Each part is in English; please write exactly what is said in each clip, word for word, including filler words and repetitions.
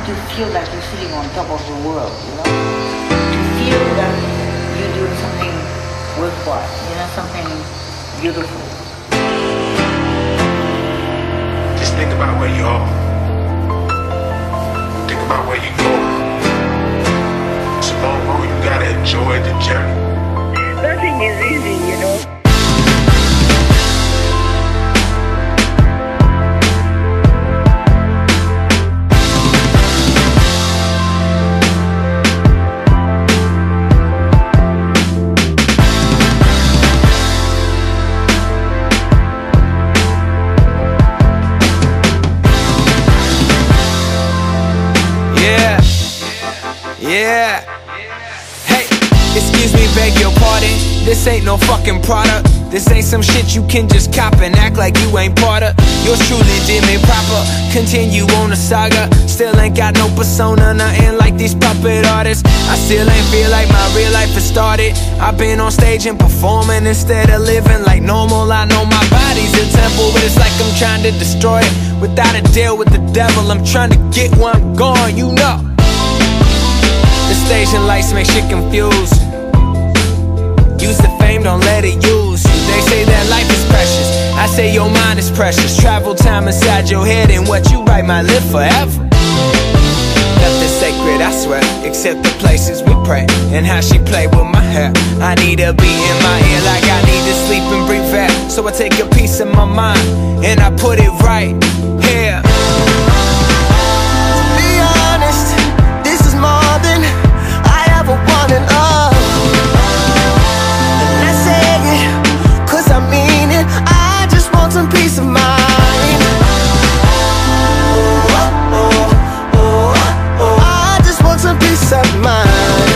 to feel like you're sitting on top of the world, you know? To feel that you're doing something worthwhile, you know, something beautiful. Just think about where you are. Think about where you're going. It's a long road, you gotta enjoy the journey. Nothing is easy, you know? Yeah. Hey, excuse me, beg your pardon. This ain't no fucking product. This ain't some shit you can just cop and act like you ain't part of. Yours truly did me proper. Continue on the saga. Still ain't got no persona, nothing like these puppet artists. I still ain't feel like my real life has started. I've been on stage and performing instead of living like normal. I know my body's a temple, but it's like I'm trying to destroy it. Without a deal with the devil, I'm trying to get where I'm going, you know. The stage and lights make shit confused. Use the fame, don't let it use you. They say that life is precious, I say your mind is precious. Travel time inside your head and what you write might live forever. Nothing sacred, I swear, except the places we pray and how she played with my hair. I need a beat in my ear like I need to sleep and breathe air. So I take a piece of my mind and I put it right here. Some peace of mind. I just want some peace of mind.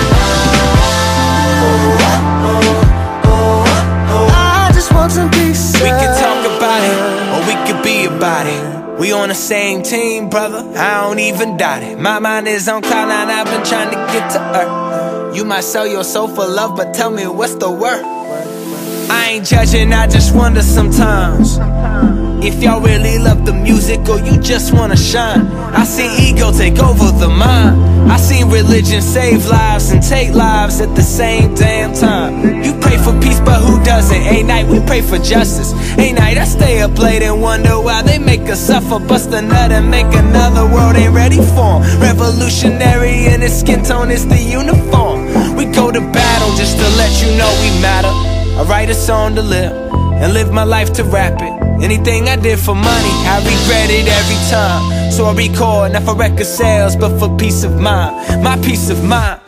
I just want some peace of mind. We can talk about it, or we could be about it. We on the same team, brother, I don't even doubt it. My mind is on cloud nine, I've been trying to get to earth. You might sell your soul for love, but tell me what's the worth? I ain't judging, I just wonder sometimes if y'all really love the music or you just wanna shine. I see ego take over the mind. I seen religion save lives and take lives at the same damn time. You pray for peace, but who doesn't? Ain't night, we pray for justice. Ain't night, I stay up late and wonder why they make us suffer. Bust a nut and make another world ain't ready for 'em. Revolutionary in his skin tone is the uniform. We go to battle just to let you know we matter. I write a song to live, and live my life to rap it. Anything I did for money, I regret it every time. So I record, not for record sales, but for peace of mind. My peace of mind.